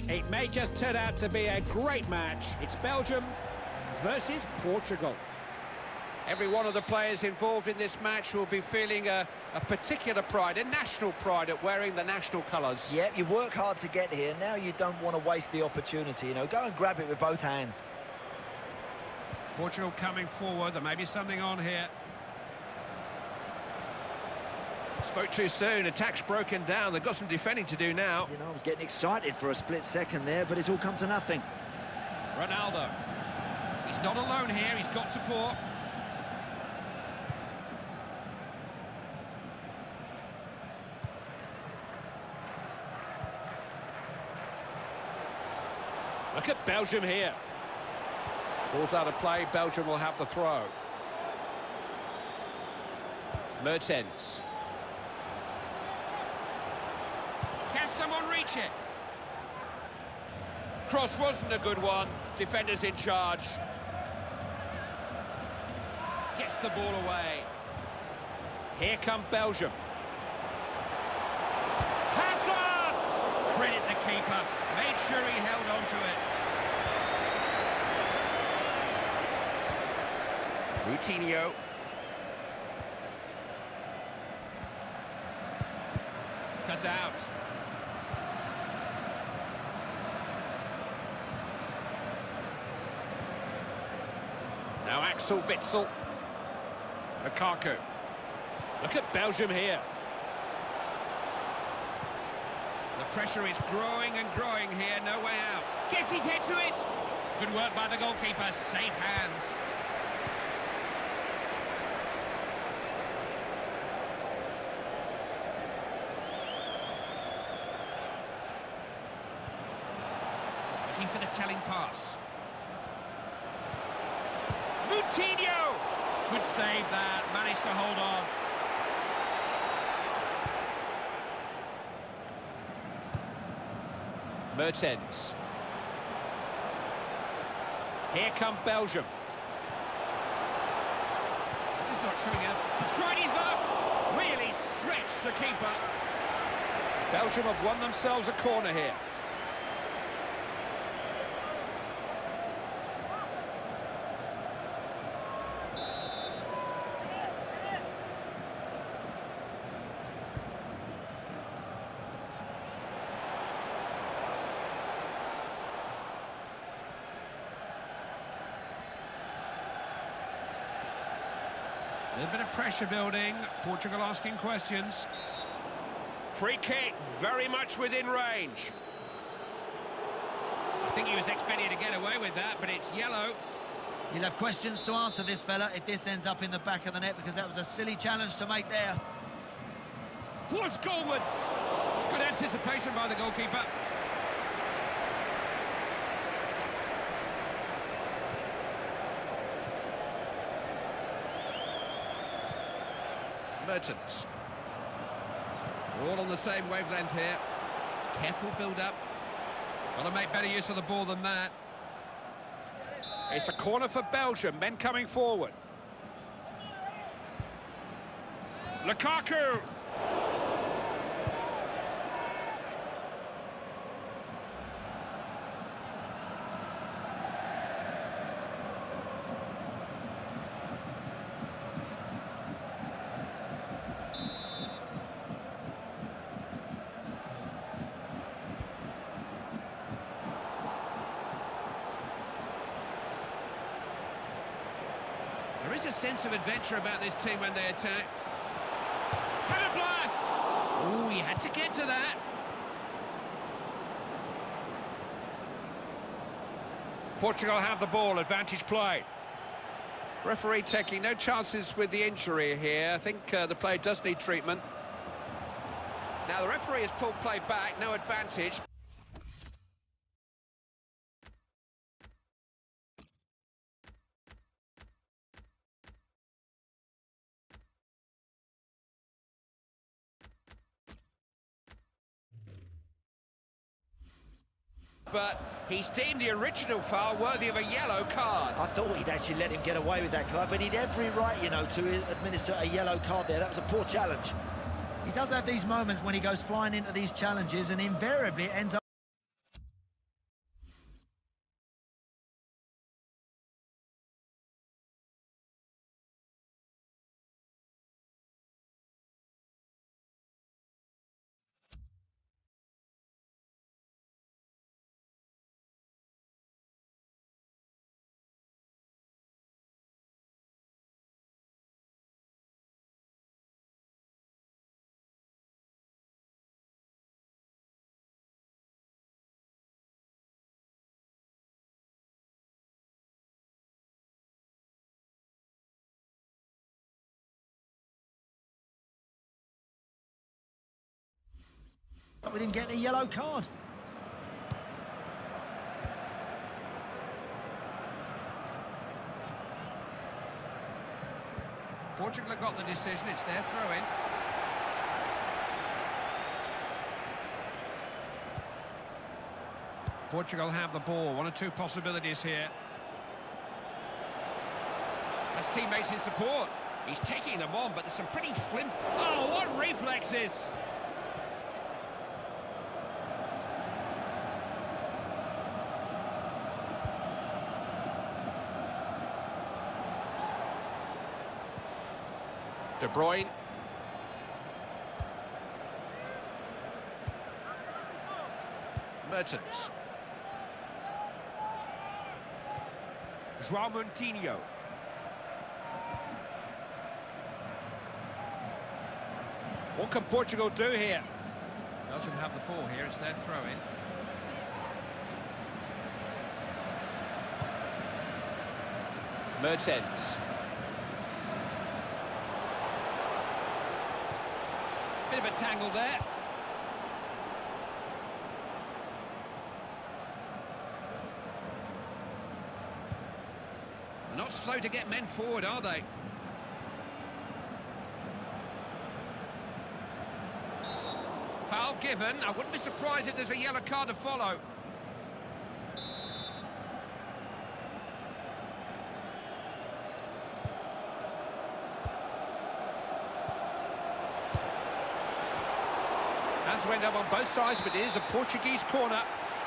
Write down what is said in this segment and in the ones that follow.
It may just turn out to be a great match. It's Belgium versus Portugal. Every one of the players involved in this match will be feeling a particular pride, a national pride at wearing the national colours. Yep, you work hard to get here. Now you don't want to waste the opportunity, you know. Go and grab it with both hands. Portugal coming forward. There may be something on here. Spoke too soon. Attack's broken down. They've got some defending to do now. You know, I was getting excited for a split second there, but it's all come to nothing. Ronaldo. He's not alone here. He's got support. Look at Belgium here. Ball's out of play. Belgium will have the throw. Mertens. Can someone reach it? Cross wasn't a good one. Defenders in charge. Gets the ball away. Here come Belgium. Hazard! Credit the keeper. Made sure he held on to it. Coutinho. Cuts out. Now Axel Witsel. Lukaku. Look at Belgium here. The pressure is growing and growing here. No way out. Gets his head to it. Good work by the goalkeeper. Safe hands. Looking for the telling pass. Coutinho! Good save that. Managed to hold on. Mertens. Here come Belgium. Just not showing up. Stride is up. Really stretched the keeper. Belgium have won themselves a corner here. A little bit of pressure building. Portugal asking questions. Free kick, very much within range. I think he was expecting to get away with that, but it's yellow. You'll have questions to answer this fella if this ends up in the back of the net, because that was a silly challenge to make there. Force goalwards. It's good anticipation by the goalkeeper. Mertens. We're all on the same wavelength here. Careful build-up. Got to make better use of the ball than that. It's a corner for Belgium, men coming forward. Lukaku! There is a sense of adventure about this team when they attack. Had a blast! Oh, he had to get to that. Portugal have the ball, advantage play. Referee taking no chances with the injury here. I think the player does need treatment. Now the referee has pulled play back, no advantage. But he's deemed the original foul worthy of a yellow card. I thought he'd actually let him get away with that, Clive, but he'd every right, you know, to administer a yellow card there. That was a poor challenge. He does have these moments when he goes flying into these challenges, and invariably it ends up with him getting a yellow card. Portugal have got the decision, it's their throw-in. Portugal have the ball, one or two possibilities here. Has teammates in support. He's taking them on, but there's some pretty flimsy... Oh, what reflexes! De Bruyne. Mertens. João Moutinho. What can Portugal do here? Belgium have the ball here, it's their throw-in. Mertens. Bit of a tangle there. They're not slow to get men forward, are they? Foul given. I wouldn't be surprised if there's a yellow card to follow. Hands went up on both sides, but it is a Portuguese corner.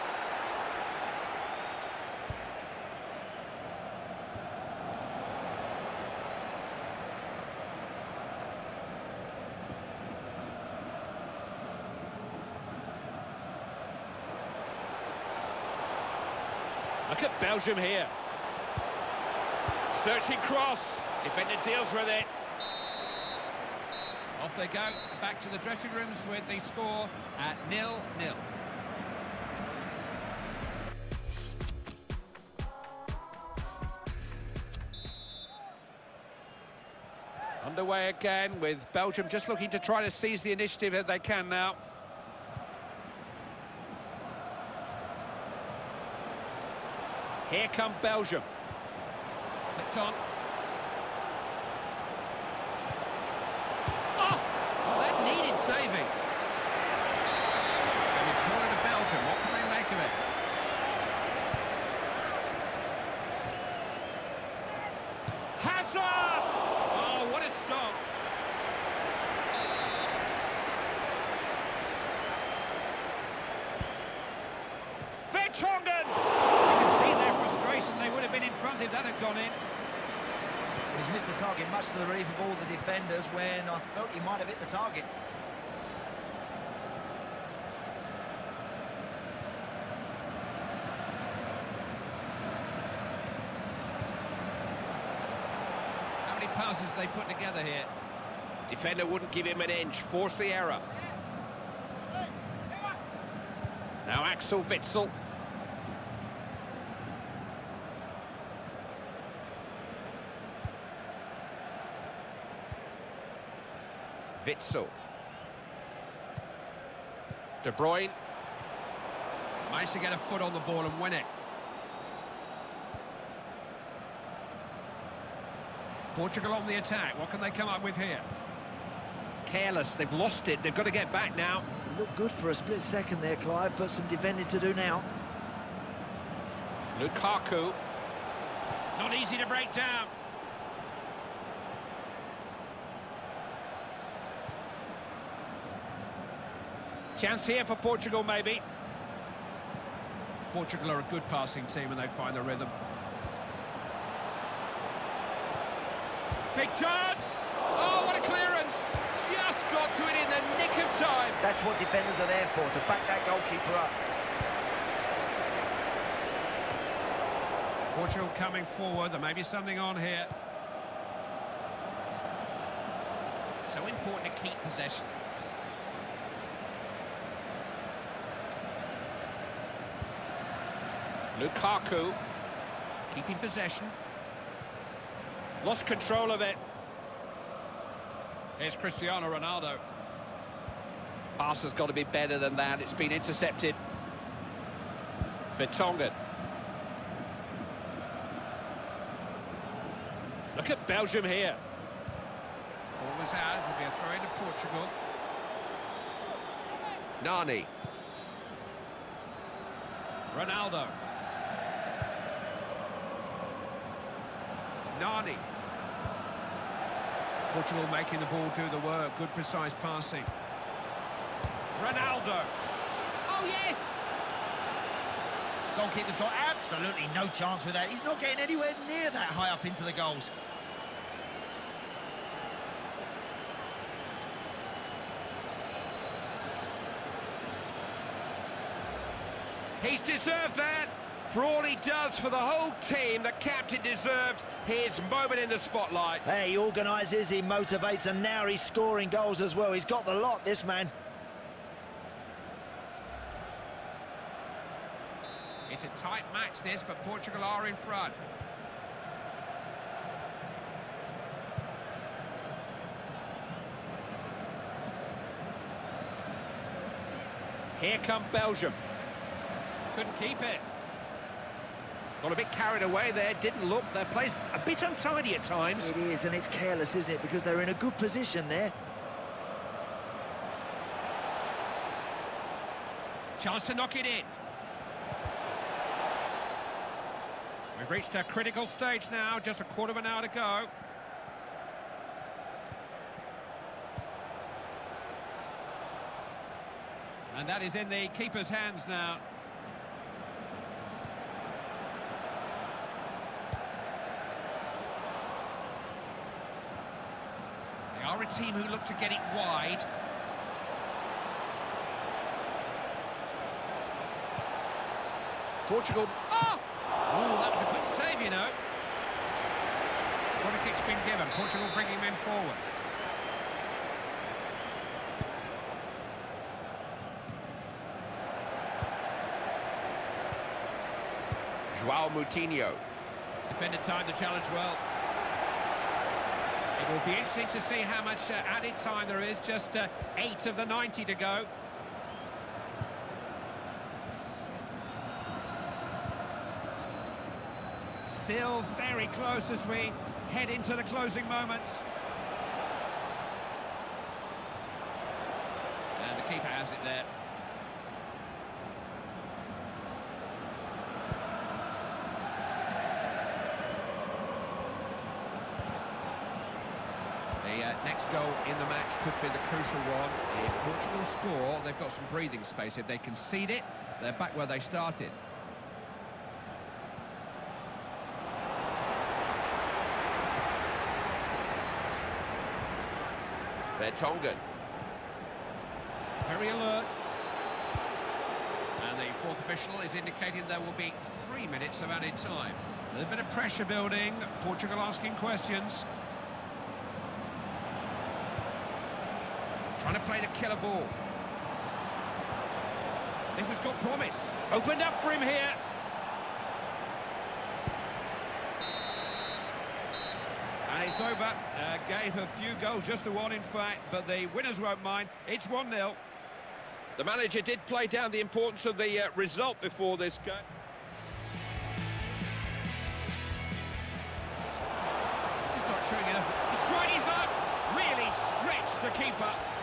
Look at Belgium here. Searching cross. Defender deals with it. Off they go, back to the dressing rooms with the score at 0-0. Underway again with Belgium just looking to try to seize the initiative if they can now. Here come Belgium. Clicked on. Saving. And it's corner to Belgium. What can they make of it? Hazard! Oh, what a stop. Vertonghen! You can see their frustration. They would have been in front if that had gone in. He's missed the target, much to the relief of all the defenders, when I felt he might have hit the target. Passes they put together here. Defender wouldn't give him an inch, force the error. Now Axel Witsel. Witsel. De Bruyne. Managed to get a foot on the ball and win it. Portugal on the attack. What can they come up with here? Careless. They've lost it. They've got to get back now. It looked good for a split second there, Clive, but some defending to do now. Lukaku. Not easy to break down. Chance here for Portugal, maybe. Portugal are a good passing team and they find the rhythm. Big chance! Oh, what a clearance! Just got to it in the nick of time. That's what defenders are there for, to back that goalkeeper up. Portugal coming forward, there may be something on here. So important to keep possession. Lukaku. Keeping possession. Lost control of it. Here's Cristiano Ronaldo. Pass has got to be better than that. It's been intercepted. Vertonghen. Look at Belgium here. Ball was out. It'll be a throw into Portugal. Nani. Ronaldo. Nani. Portugal making the ball do the work. Good precise passing. Ronaldo. Oh, yes! Goalkeeper's got absolutely no chance with that. He's not getting anywhere near that high up into the goals. He's deserved that. For all he does for the whole team, the captain deserved his moment in the spotlight. Hey, he organises, he motivates, and now he's scoring goals as well. He's got the lot, this man. It's a tight match, this, but Portugal are in front. Here come Belgium. Couldn't keep it. Got a bit carried away there, didn't look. Their play's a bit untidy at times. It is, and it's careless, isn't it? Because they're in a good position there. Chance to knock it in. We've reached a critical stage now, just a quarter of an hour to go. And that is in the keeper's hands now. They are a team who look to get it wide. Portugal. Oh! Oh, that was a good save, you know. Corner kick's been given. Portugal bringing men forward. João Moutinho. Defender timed the challenge well. It will be interesting to see how much added time there is. Just 8 of the 90 to go. Still very close as we head into the closing moments. And the keeper has it there. The next goal in the match could be the crucial one. If Portugal score, they've got some breathing space. If they concede it, they're back where they started. Vertonghen. Very alert. And the fourth official is indicating there will be 3 minutes of added time. A little bit of pressure building. Portugal asking questions. Trying to play the killer ball. This has got promise. Opened up for him here. And it's over. Gave a few goals, just the one in fact, but the winners won't mind. It's 1-0. The manager did play down the importance of the result before this game. Just not showing enough. He's tried his luck. Really stretched the keeper.